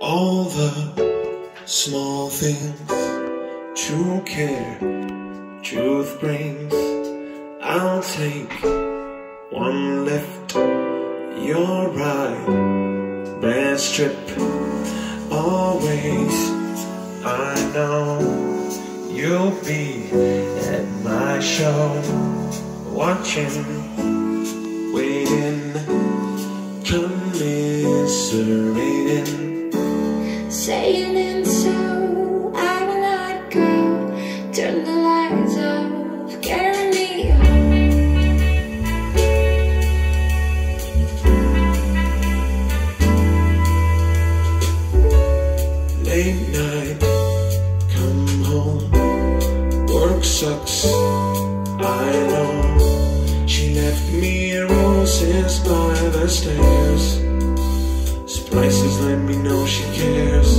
all the small things. True care, truth brings. I'll take one left, you're right. Best trip, always. I know you'll be at my show, watching, waiting, commiserating, saying and so I will not go. Turn the lights off, carry me home. Late night, come home. Work sucks, I know. She left me roses by the stairs. Spices let me know she cares.